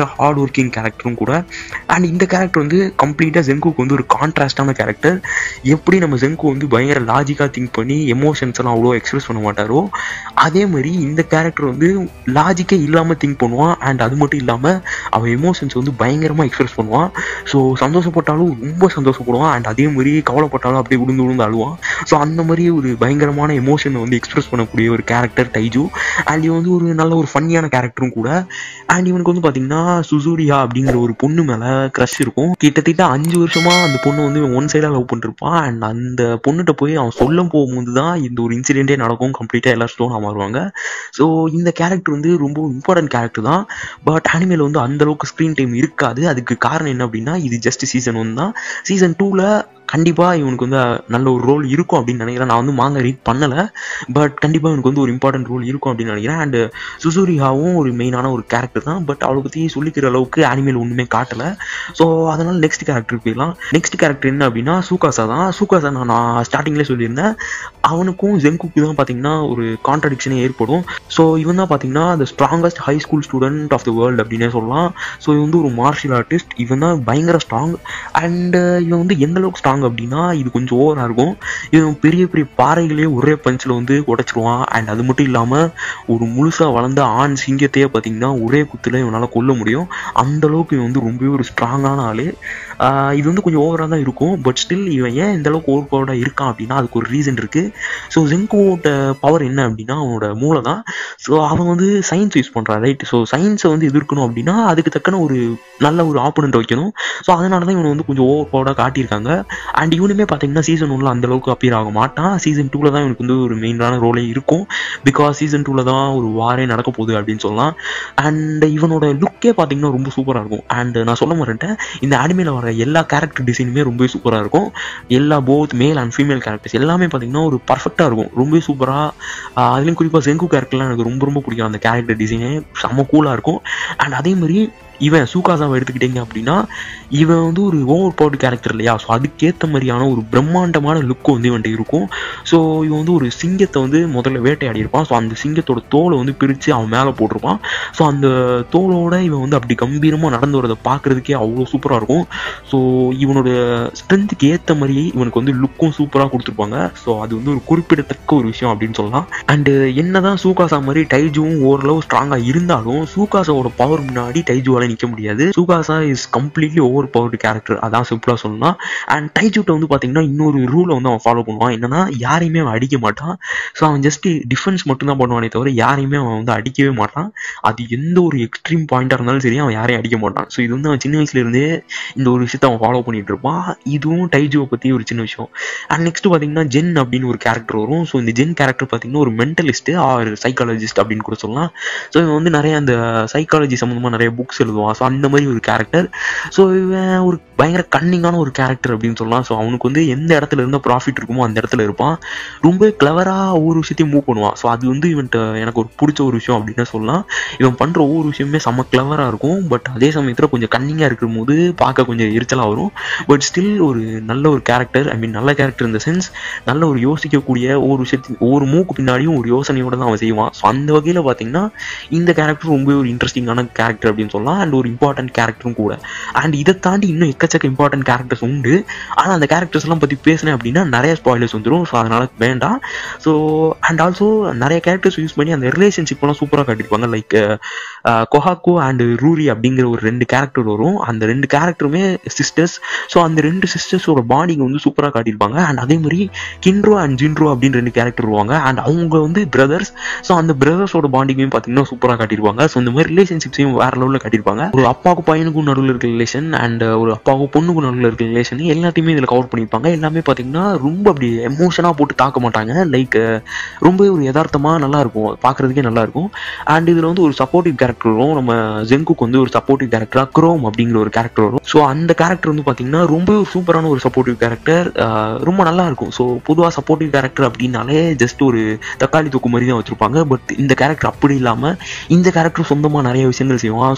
பயங்கர ஹார்ட் ஒர்க்கிங் கேரக்டரும் கூட. அண்ட் இந்த கேரக்டர் வந்து கம்ப்ளீட்டாக ஜென்குக்கு வந்து ஒரு கான்ட்ராஸ்டான கேரக்டர். எப்படி நம்ம ஜென்கு வந்து பயங்கர லாஜிக்காக திங்க் பண்ணி எமோஷன்ஸ் எல்லாம் அவ்வளோ எக்ஸ்பிரஸ் பண்ண மாட்டாரோ, அதே மாதிரி இந்த கேரக்டர் வந்து லாஜிக்கே இல்லாமல் திங்க் பண்ணுவான். அண்ட் அது மட்டும் இல்லாமல் அவன் எமோஷன்ஸ் வந்து பயங்கரமாக எக்ஸ்பிரஸ் பண்ணுவான். ஸோ சந்தோஷப்பட்டாலும் ரொம்ப சந்தோஷப்படுவான். அண்ட் அதே மாதிரி கவலைப்பட்டாலும் அப்படியே விழுந்து விழுந்து அழுவான். ஸோ அந்த மாதிரி ஒரு பயங்கரமான எமோஷனை வந்து எக்ஸ்பிரஸ் பண்ணக்கூடிய ஒரு கேரக்டர் டைஜு. அண்ட் இவன் வந்து ஒரு நல்ல ஒரு ஃபன்னியான கேரக்டரும் கூட. அண்ட் இவனுக்கு வந்து பார்த்தீங்கன்னா சுசூரியா அப்படிங்கிற ஒரு பொண்ணு மேலே க்ரஷ் இருக்கும். கிட்டத்தட்ட 5 வருஷமாக அந்த பொண்ணு வந்து ஒன் சைடாக லவ் பண்ணிருப்பான். அண்ட் அந்த பொண்ணுகிட்ட போய் அவன் சொல்ல போகும்போது தான் இந்த ஒரு இன்சிடென்ட்டே நடக்கும். கம்ப்ளீட்டாக எல்லாரும் ஸ்டோனாக மாறுவாங்க. ஸோ இந்த கேரக்டர் வந்து ரொம்ப இம்பார்ட்டன்ட் கேரக்டர் தான். பட் அனிமேல வந்து அந்தளவுக்கு ஸ்க்ரீன் டைம் இருக்காது. அதுக்கு காரணம் என்ன அப்படின்னா, இது ஜஸ்ட் சீசன் 1 தான். சீசன் 2ல் கண்டிப்பாக இவனுக்கு வந்து நல்ல ஒரு ரோல் இருக்கும் அப்படின்னு நினைக்கிறேன். நான் வந்து மாங்கா ரீட் பண்ணலை, பட் கண்டிப்பாக இவனுக்கு வந்து ஒரு இம்பார்ட்டன்ட் ரோல் இருக்கும் அப்படின்னு நினைக்கிறேன். அண்ட் சுசூரியாவும் ஒரு மெயினான ஒரு கேரக்டர் தான். பட் அவளை பற்றி சொல்லிக்கிற அளவுக்கு அனிமேல் ஒன்றுமே காட்டலை. ஸோ அதனால் நெக்ஸ்ட் கேரக்டருக்கு போயிடலாம். நெக்ஸ்ட் கேரக்டர் என்ன அப்படின்னா சூகாசா தான். சூகாசா நான் ஸ்டார்டிங்லேயே சொல்லியிருந்தேன், அவனுக்கும் ஜென்குக்கு தான் பார்த்தீங்கன்னா ஒரு கான்ட்ரடிக்ஷனே ஏற்படும். ஸோ இவன் தான் பார்த்தீங்கன்னா the strongest high school student of the world அப்படின்னே சொல்லலாம். ஸோ இவன் வந்து ஒரு மார்ஷியல் ஆர்டிஸ்ட். இவன் தான் பயங்கர ஸ்ட்ராங். அண்ட் இவன் வந்து எந்த அளவுக்கு ஸ்ட்ராங் அப்படின்னா, இது கொஞ்சம் ஓவராக இருக்கும். இவன் பெரிய பெரிய பாறைகளே ஒரே பஞ்சில் வந்து உடைச்சிருவான். அண்ட் அது மட்டும் இல்லாமல் ஒரு முழுசாக வளர்ந்த ஆண் சிங்கத்தையே பார்த்தீங்கன்னா ஒரே குத்தில் இவனால் கொல்ல முடியும். அந்த அளவுக்கு இவன் வந்து ரொம்பவே ஒரு ஸ்ட்ராங்கான ஆள். இது வந்து கொஞ்சம் ஓவராக தான் இருக்கும். பட் ஸ்டில் இவன் ஏன் இந்த அளவுக்கு ஓவர் பவர்டாக இருக்கான் அப்படின்னா, அதுக்கு ஒரு ரீசன் இருக்குது. ஸோ ஜென்குவோட பவர் என்ன அப்படின்னா அவனோட மூளை தான். ஸோ அவன் வந்து சயின்ஸ் யூஸ் பண்ணுறான், ரைட்? ஸோ சயின்ஸை வந்து எதிர்க்கணும் அப்படின்னா அதுக்கு தக்கன ஒரு நல்ல ஒரு ஆப்போனண்ட் வைக்கணும். ஸோ அதனால தான் இவனை வந்து கொஞ்சம் ஓவர் பவர்டாக காட்டியிருக்காங்க. அண்ட் இவனுமே பார்த்தீங்கன்னா சீசன் 1ல் அந்தளவுக்கு அப்பியர் ஆக மாட்டான். சீசன் 2ல் தான் இவனுக்கு வந்து ஒரு மெயினான ரோலே இருக்கும். பிகாஸ் சீசன் 2ல் தான் ஒரு வாரே நடக்க போகுது அப்படின்னு சொல்லலாம். அண்ட் இவனோட லுக்கே பார்த்தீங்கன்னா ரொம்ப சூப்பராக இருக்கும். அண்ட் நான் சொல்ல மாட்டேன், இந்த அனிமேல வர எல்லா கேரக்டர் டிசைனுமே ரொம்ப சூப்பராக இருக்கும். எல்லா both male and female characters எல்லாமே பார்த்தீங்கன்னா ஒரு பர்ஃபெக்டாக இருக்கும், ரொம்ப சூப்பராக. அதுலேயும் குறிப்பாக ஜென்கு கேரக்டர்லாம் எனக்கு ரொம்ப ரொம்ப பிடிக்கும். அந்த கேரக்டர் டிசைனே செம்ம கூலாக இருக்கும். அண்ட் அதே மாதிரி இவன் சூகாசாவை எடுத்துக்கிட்டீங்க அப்படின்னா, இவன் வந்து ஒரு ஓவர் பவர்டு கேரக்டர் இல்லையா? ஸோ அதுக்கேற்ற மாதிரியான ஒரு பிரம்மாண்டமான லுக்கு வந்து இவன்ட்டு இருக்கும். ஸோ இவன் வந்து ஒரு சிங்கத்தை வந்து முதல்ல வேட்டையாடி இருப்பான். ஸோ அந்த சிங்கத்தோட தோலை வந்து பிரித்து அவன் மேலே போட்டிருப்பான். ஸோ அந்த தோலோட இவன் வந்து அப்படி கம்பீரமாக நடந்து வரதை பார்க்குறதுக்கே அவ்வளோ சூப்பராக இருக்கும். ஸோ இவனோட ஸ்ட்ரென்த்துக்கு ஏற்ற மாதிரியே இவனுக்கு வந்து லுக்கும் சூப்பராக கொடுத்துருப்பாங்க. ஸோ அது வந்து ஒரு குறிப்பிடத்தக்க ஒரு விஷயம் அப்படின்னு சொல்லலாம். அண்டு என்னதான் சூகாசா மாதிரி டைஜுவும் ஓரளவு ஸ்ட்ராங்காக இருந்தாலும் சூகாசாவோட பவர் முன்னாடி டைஜுவால நிற்க முடியாது. Tsukasa is completely over powered character, அதான் சிம்பிளா சொல்லலாம். அண்ட் டைஜுட்ட வந்து பார்த்தீங்கன்னா இன்னொரு ரூலை வந்து அவன் ஃபாலோ பண்ணுவான். என்னன்னா, யாரையுமே அவன் அடிக்க மாட்டான். ஸோ அவன் ஜஸ்ட் டிஃபென்ஸ் மட்டும் தான் பண்ணுவானே தவிர யாரையுமே அவன் வந்து அடிக்கவே மாட்டான். அது எந்த ஒரு எக்ஸ்ட்ரீம் பாயிண்டாக இருந்தாலும் சரி, அவன் யாரையும் அடிக்க மாட்டான். ஸோ இது வந்து அவன் சின்ன வயசுலேருந்தே இந்த ஒரு விஷயத்தை அவன் ஃபாலோ பண்ணிட்டு இருப்பான். இதுவும் டைஜுவை பற்றி ஒரு சின்ன விஷயம். அண்ட் நெக்ஸ்ட் பார்த்தீங்கன்னா ஜென் அப்படின்னு ஒரு கேரக்டர் வரும். ஸோ இந்த ஜென் கேரக்டர் பார்த்தீங்கன்னா ஒரு மென்டலிஸ்ட் ஆர் சைக்காலஜிஸ்ட் அப்படின்னு கூட சொல்லலாம். ஸோ இவன் வந்து நிறைய அந்த சைக்காலஜி சம்மந்தமாக நிறைய புக்ஸ் எழுதுவான். ஸோ அந்த மாதிரி ஒரு கேரக்டர். ஸோ இவன் ஒரு பயங்கர கன்னிங்கான ஒரு கேரக்டர் அப்படின்னு சொல்லலாம். ஸோ அவனுக்கு வந்து எந்த இடத்துல இருந்தால் ப்ராஃபிட் இருக்குமோ அந்த இடத்துல இருப்பான். ரொம்ப கிளவராக ஒவ்வொரு விஷயத்தையும் மூவ் பண்ணுவான். ஸோ அது வந்து இவன்ட்டு எனக்கு ஒரு பிடிச்ச ஒரு விஷயம் அப்படின்னு சொல்லலாம். இவன் பண்ணுற ஒவ்வொரு விஷயமே செம்ம கிளவராக இருக்கும். பட் அதே சமயத்தில் கொஞ்சம் கன்னிங்காக இருக்கும் போது பார்க்க கொஞ்சம் எரிச்சலாக வரும். பட் ஸ்டில் ஒரு நல்ல ஒரு கேரக்டர். ஐ மீன் நல்ல கேரக்டர் இந்த சென்ஸ், நல்ல ஒரு யோசிக்கக்கூடிய ஒவ்வொரு விஷயத்தையும் ஒவ்வொரு மூக்கு பின்னாடியும் ஒரு யோசனையோடு தான் அவன் செய்வான். ஸோ அந்த வகையில் பார்த்தீங்கன்னா இந்த கேரக்டர் ரொம்ப ஒரு இன்ட்ரெஸ்டிங்கான கேரக்டர் அப்படின்னு சொல்லலாம். அண்ட் ஒரு இம்பார்ட்டன்ட் கேரக்டரும் கூட. அண்ட் இதை தாண்டி இன்னும் எக்கச்சக்க இம்பார்ட்டன்ட் கேரக்டர்ஸ் உண்டு. ஆனால் அந்த கேரக்டர்ஸ் எல்லாம் பற்றி பேசினேன் அப்படின்னா நிறைய ஸ்பாயிலர்ஸ் வந்துடும். ஸோ அதனால வேண்டாம். ஸோ அண்ட் ஆல்சோ நிறைய கேரக்டர்ஸ் யூஸ் பண்ணி அந்த ரிலேஷன்ஷிப்லாம் சூப்பராக காட்டியிருப்பாங்க. லைக் கொஹாக்கு அண்ட் ரூரி அப்படிங்கிற ஒரு 2 கேரக்டர் வரும். அந்த 2 கேரக்டருமே சிஸ்டர்ஸ். ஸோ அந்த 2 சிஸ்டர்ஸோட பாண்டிங் வந்து சூப்பராக காட்டியிருப்பாங்க. அண்ட் அதே மாதிரி கின்ரோ அண்ட் ஜின்ரோ அப்படின்னு 2 கேரக்டர் வருவாங்க. அண்ட் அவங்க வந்து பிரதர்ஸ். ஸோ அந்த பிரதர்ஸோட பாண்டிங்கையும் பார்த்தீங்கன்னா சூப்பராக காட்டியிருப்பாங்க. ஸோ இந்த மாதிரி ரிலேஷன்ஷிப்ஸையும் வேற லெவலில் காட்டியிருப்பாங்க. ஒரு அப்பாவுக்கும் பையனுக்கும் நடுவில் இருக்க ரிலேஷன் அண்ட் ஒரு அப்பாவுக்கும் பொண்ணுக்கும் நடுவில் இருக்க ரிலேஷன் எல்லாத்தையுமே இதில் கவர் பண்ணியிருப்பாங்க. எல்லாமே பார்த்தீங்கன்னா ரொம்ப அப்படி எமோஷனாக போட்டு தாக்க மாட்டாங்க. லைக் ரொம்ப ஒரு யதார்த்தமாக நல்லா இருக்கும், பார்க்குறதுக்கே நல்லா இருக்கும். அண்ட் இதில் வந்து ஒரு சப்போர்ட்டிவ் கேரக்டர் வரும். நம்ம ஜென்குக்கு வந்து ஒரு சப்போர்ட்டிவ் கேரக்டராக குரோம் அப்படிங்கிற ஒரு கேரக்டர் வரும். ஸோ அந்த கேரக்டர் வந்து பார்த்தீங்கன்னா ரொம்ப ஒரு சூப்பரான ஒரு சப்போர்ட்டிவ் கேரக்டர், ரொம்ப நல்லா இருக்கும். ஸோ பொதுவாக சப்போர்ட்டிவ் கேரக்டர் அப்படின்னாலே ஜஸ்ட் ஒரு தக்காளி தொக்கு மாதிரி தான் வச்சிருப்பாங்க. பட் இந்த கேரக்டர் அப்படி இல்லாமல் இந்த கேரக்டர் சொந்தமாக நிறைய விஷயங்கள் செய்வான். ஸோ அதெல்லாம்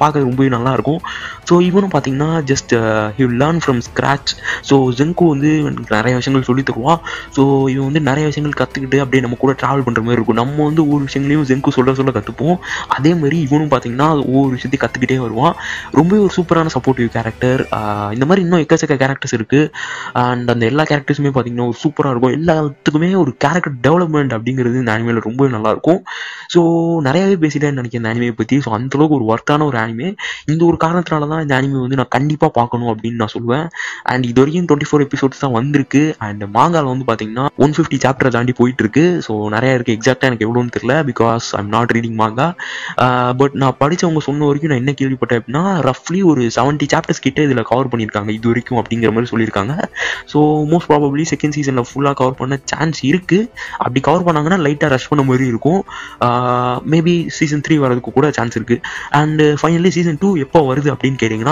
பார்க்க ரொம்பவே நல்லாயிருக்கும். ஸோ இவனும் பார்த்தீங்கன்னா just he will learn from scratch. So Senku வந்து நிறைய விஷயங்கள் சொல்லி தருவான். ஸோ இவன் வந்து நிறைய விஷயங்கள் கற்றுக்கிட்டு அப்படியே நம்ம கூட ட்ராவல் பண்ணுற மாதிரி இருக்கும். நம்ம வந்து ஒவ்வொரு விஷயங்களையும் ஜென்கு சொல்ல கற்றுப்போம். அதே மாதிரி இவனும் பார்த்தீங்கன்னா ஒவ்வொரு விஷயத்தையும் கற்றுக்கிட்டே வருவான். ரொம்பவே ஒரு சூப்பரான சப்போர்ட்டிவ் கேரக்டர். இந்த மாதிரி இன்னும் எக்கச்சக்க கேரக்டர்ஸ் இருக்குது. அண்ட் அந்த எல்லா கேரக்டர்ஸுமே பார்த்தீங்கன்னா ஒரு சூப்பராக இருக்கும். எல்லாத்துக்குமே ஒரு கேரக்டர் டெவலப்மெண்ட் அப்படிங்கிறது இந்த அனிமேல ரொம்பவே நல்லாயிருக்கும். ஸோ நிறையாவே பேசிட்டேன்னு நினைக்கிறேன் இந்த அனிமையை பற்றி. ஸோ அந்தளவுக்கு ஒரு ஒர்த்தான ஒரு அனிமே. இந்த ஒரு காரணத்தினால தான் இந்த அனிமே வந்து நான் கண்டிப்பாக பார்க்கணும் அப்படின்னு நான் சொல்லுவேன். அண்ட் இது வரைக்கும் 24 எபிசோட்ஸ் தான் வந்திருக்கு. அண்ட் மாங்காவில் வந்து பார்த்தீங்கன்னா 150 சாப்டரை தாண்டி போயிட்டு இருக்கு. ஸோ நிறையா இருக்குது. எக்ஸாக்டாக எனக்கு எவ்வளோன்னு தெரியல, because I'm not reading manga. But நான் படித்தவங்க சொன்ன வரைக்கும் நான் என்ன கேள்விப்பட்டேன் அப்படின்னா ரஃப்லி ஒரு 70 சாப்டர்ஸ் கிட்டே இதில் கவர் பண்ணியிருக்காங்க இது வரைக்கும் அப்படிங்கிற மாதிரி சொல்லியிருக்காங்க. ஸோ மோஸ்ட் ப்ராபப்ளி செகண்ட் சீசனில் ஃபுல்லாக கவர் பண்ண சான்ஸ் இருக்குது. அப்படி கவர் பண்ணாங்கன்னா லைட்டாக ரஷ் பண்ண மாதிரி இருக்கும். மேபி சீசன் 3 வரதுக்கு கூட சான்ஸ் இருக்குது. அண்ட் ஃபைனலி சீசன் 2 எப்போ வருது அப்படின்னு கேட்டிங்கன்னா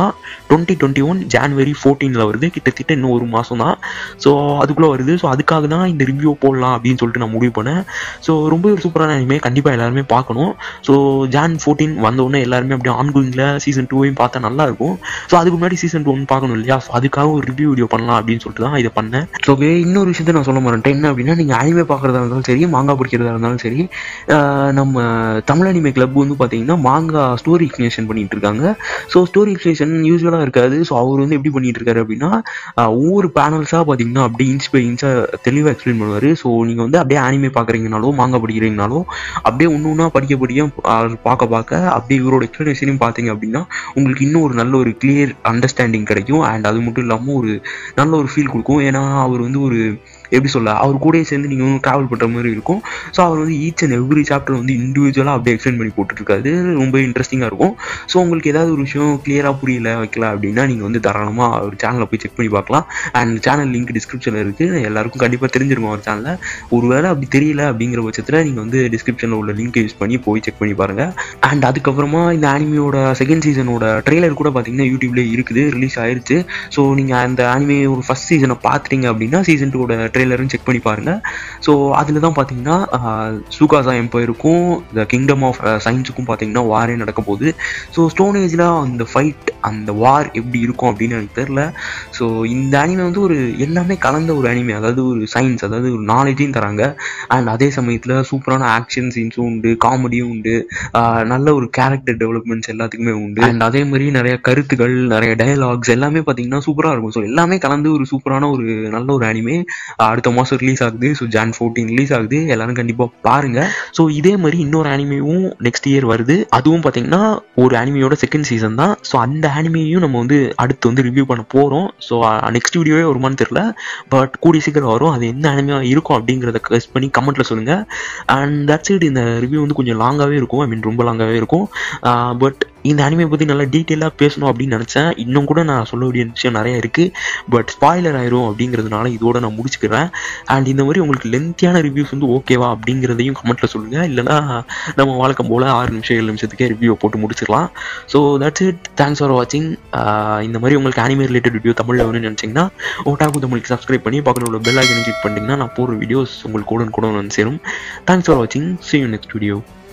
2021 ஜான்வரி 14 வருது. கிட்டத்தட்ட இன்னும் ஒரு மாதம் தான். ஸோ அதுக்குள்ளே வருது. ஸோ அதுக்காக தான் இந்த ரிவ்யூ போடலாம் அப்படின்னு சொல்லிட்டு நான் முடிவு பண்ணேன். ஸோ ரொம்ப ஒரு சூப்பரான அனிமே, கண்டிப்பாக எல்லாருமே பார்க்கணும். ஸோ ஜான் 14 வந்தோடனே எல்லாருமே அப்படியே ஆன்கோயிங்கில் சீசன் 2வையும் பார்த்தா நல்லாயிருக்கும். ஸோ அதுக்கு முன்னாடி சீசன் 2 பார்க்கணும் இல்லையா? ஸோ அதுக்காக ஒரு ரிவ்யூ வீடியோ பண்ணலாம் அப்படின்னு சொல்லிட்டு தான் இதை பண்ணேன். ஸோ இன்னொரு விஷயத்த நான் சொல்ல மாட்டேன். என்ன அப்படின்னா நீங்கள் அனிமே பார்க்குறதா இருந்தாலும் சரி, மாங்கா பிடிக்கிறதா இருந்தாலும் சரி, நம்ம தமிழ் அனிமே கிளப் வந்து பார்த்தீங்கன்னா மாங்கா ஸ்டோரி எக்ஸ்பிளேஷன் பண்ணிட்டு இருக்காங்க. ஸோ ஸ்டோரி எக்ஸ்பிளேஷன் யூஸ்வலாக இருக்காது. ஸோ அவர் வந்து எப்படி பண்ணிட்டு இருக்காரு அப்படின்னா ஒவ்வொரு பேனல்ஸாக பார்த்தீங்கன்னா அப்படியே இன்ச் பை இன்ச்சாக தெளிவாக எக்ஸ்பிளைன் பண்ணுவார். ஸோ நீங்கள் வந்து அப்படியே அனிமே பார்க்குறீங்கனாலோ மாங்கா படிக்கிறீங்கனாலோ அப்படியே ஒன்று படிக்க பார்க்க அப்படியே இவரோட எக்ஸ்பிளனேஷனையும் பார்த்தீங்க அப்படின்னா உங்களுக்கு இன்னும் ஒரு நல்ல ஒரு கிளியர் அண்டர்ஸ்டாண்டிங் கிடைக்கும். அண்ட் அது மட்டும் இல்லாமல் ஒரு நல்ல ஒரு ஃபீல் கொடுக்கும். ஏன்னா அவர் வந்து ஒரு எப்படி சொல்ல, அவர் கூடயே சேர்ந்து நீங்கள் வந்து ட்ராவல் பண்ணுற மாதிரி இருக்கும். ஸோ அவர் வந்து ஈச் அண்ட் எவ்ரி சாப்டர் வந்து இண்டிவிஜுவலாக அப்படியே எக்ஸ்பிளைன் பண்ணி போட்டுருக்காரு. ரொம்ப இன்ட்ரெஸ்டிங்காக இருக்கும். ஸோ உங்களுக்கு ஏதாவது ஒரு விஷயம் கிளியராக புரியல வைக்கல அப்படின்னா நீங்கள் வந்து தாராளமாக அவர் சேனலை போய் செக் பண்ணி பார்க்கலாம். அண்ட் சேனல் லிங்க் டிஸ்கிரிப்ஷனில் இருக்குது. எல்லாருக்கும் கண்டிப்பாக தெரிஞ்சிருக்கும் அவர் சேனலில். ஒரு வேளை அப்படி தெரியல அப்படிங்கிற பட்சத்தில் நீங்கள் வந்து டிஸ்கிரிப்ஷனில் உள்ள லிங்க் யூஸ் பண்ணி போய் செக் பண்ணி பாருங்கள். அண்ட் அதுக்கப்புறமா இந்த அனிமையோட செகண்ட் சீசனோட ட்ரெய்லர் கூட பார்த்தீங்கன்னா யூடியூப்லேயே இருக்குது, ரிலீஸ் ஆயிடுச்சு. ஸோ நீங்கள் அந்த அனிமையோட ஃபஸ்ட் சீசனை பார்த்துட்டீங்க அப்படின்னா சீசன் 2 ட்ரெய்லரும் செக் பண்ணி பாருங்கள். ஸோ அதில் தான் பார்த்தீங்கன்னா சூகாசா எம்பையருக்கும் த கிங்டம் ஆஃப் சயின்ஸுக்கும் பார்த்தீங்கன்னா வாரே நடக்க போகுது. ஸோ ஸ்டோன் ஏஜில் அந்த ஃபைட், அந்த வார் எப்படி இருக்கும் அப்படின்னு எனக்கு தெரில. ஸோ இந்த அனிமே வந்து ஒரு எல்லாமே கலந்த ஒரு அனிமே. அதாவது ஒரு சயின்ஸ், அதாவது ஒரு நாலேஜையும் தராங்க. அண்ட் அதே சமயத்தில் சூப்பரான ஆக்ஷன் சீன்ஸும் உண்டு, காமெடியும் உண்டு, நல்ல ஒரு கேரக்டர் டெவலப்மெண்ட்ஸ் எல்லாத்துக்குமே உண்டு. அண்ட் அதே மாதிரி நிறைய கருத்துக்கள், நிறைய டயலாக்ஸ் எல்லாமே பார்த்தீங்கன்னா சூப்பராக இருக்கும். ஸோ எல்லாமே கலந்து ஒரு சூப்பரான ஒரு நல்ல ஒரு அனிமே. அடுத்த மாதம் ரிலீஸ் ஆகுது. ஸோ ஜான் 14 ரிலீஸ் ஆகுது. எல்லாரும் கண்டிப்பாக பாருங்கள். ஸோ இதே மாதிரி இன்னொரு அனிமேவும் நெக்ஸ்ட் இயர் வருது. அதுவும் பார்த்தீங்கன்னா ஒரு அனிமையோட செகண்ட் சீசன் தான். ஸோ அந்த அனிமையும் நம்ம வந்து அடுத்து வந்து ரிவ்யூ பண்ண போகிறோம். ஸோ நெக்ஸ்ட் வீடியோவே வருமானு தெரியல, பட் கூடிய சீக்கிரம் வரும். அது என்ன அனிமையாக இருக்கும் அப்படிங்கிறத கெஸ் பண்ணி கமெண்ட்டில் சொல்லுங்கள். And that's it. இந்த ரிவ்யூ வந்து கொஞ்சம் லாங்காகவே இருக்கும். ஐ மீன் ரொம்ப லாங்காகவே இருக்கும். பட் இந்த அனிமே பற்றி நல்லா டீட்டெயிலாக பேசணும் அப்படின்னு நினச்சேன். இன்னும் கூட நான் சொல்ல வேண்டிய விஷயம் நிறைய இருக்குது, பட் ஸ்பாய்லர் ஆயிரும் அப்படிங்கிறதுனால இதோட நான் முடிச்சுக்கிறேன். அண்ட் இந்த மாதிரி உங்களுக்கு லென்த்தியான ரிவ்யூஸ் வந்து ஓகேவா அப்படிங்கிறதையும் கமெண்ட்டில் சொல்லுங்கள். இல்லைனா நம்ம வழக்கம் போல் 6 நிமிஷம் 7 நிமிஷத்துக்கே ரிவ்யூவை போட்டு முடிச்சிடலாம். So that's it. Thanks for வாட்சிங். இந்த மாதிரி உங்களுக்கு அனிமே ரிலேட்டட் வீடியோ தமிழில் வேணும்னு நினச்சிங்கன்னா ஓட்டாக்கு தமிழுக்கு சப்ஸ்கிரைப் பண்ணி பக்கத்தில் உள்ள பெல் ஐக்கனை கிளிக் பண்ணிட்டீங்கன்னா நான் போடுற வீடியோஸ் உங்களுக்கு கூட வந்து சேரும். தேங்க்ஸ் ஃபார் வாட்சிங். See you next video.